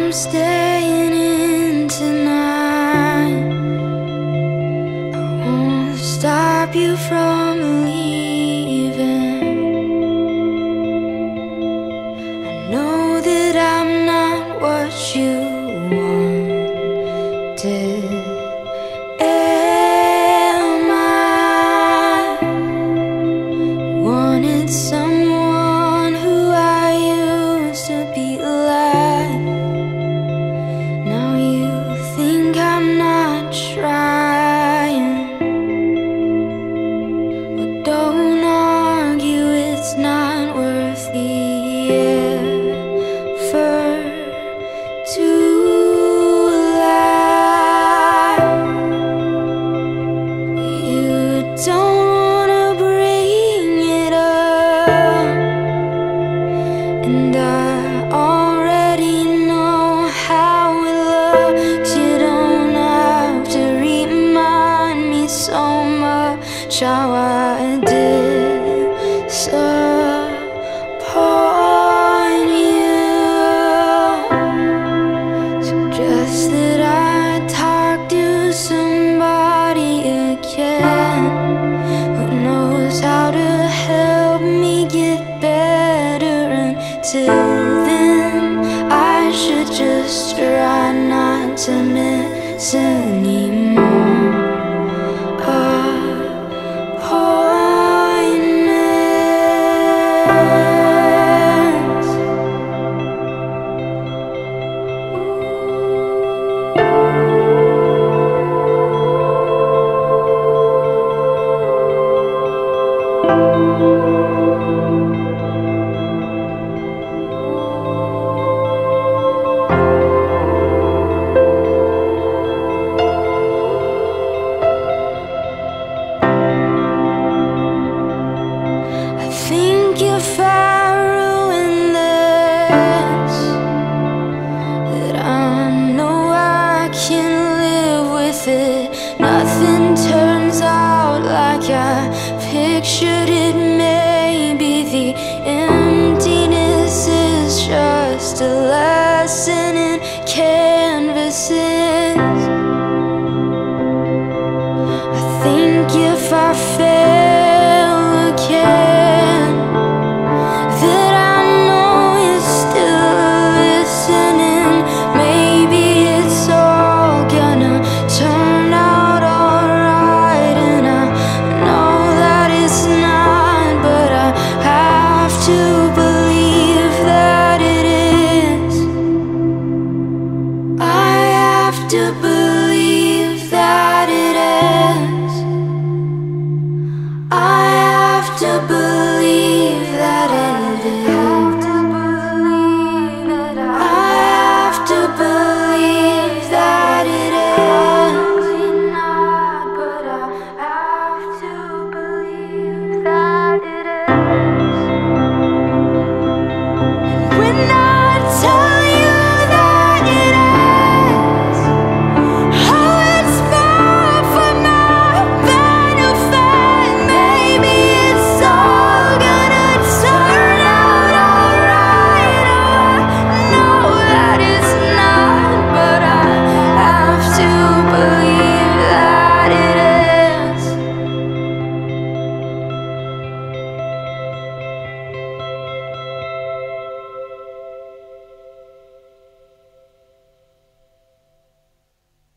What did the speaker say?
I'm staying in tonight. I won't stop you from leaving. I know that I'm not what you wanted. Am I wanted someone who I used to be like? Now you think I'm not trying. But don't argue, it's not worth the effort to lie. You don't wanna bring it up, and I already know how it looks. You don't have to remind me so much how I disappoint you. Suggest that I talk to somebody again who knows how to help me get better. Until then, I should just try not to miss any more appointments. I think if I ruin this, that I know I can live with it. Nothing turns out like I pictured it. Maybe the emptiness is just a lesson in canvases. I think if I fail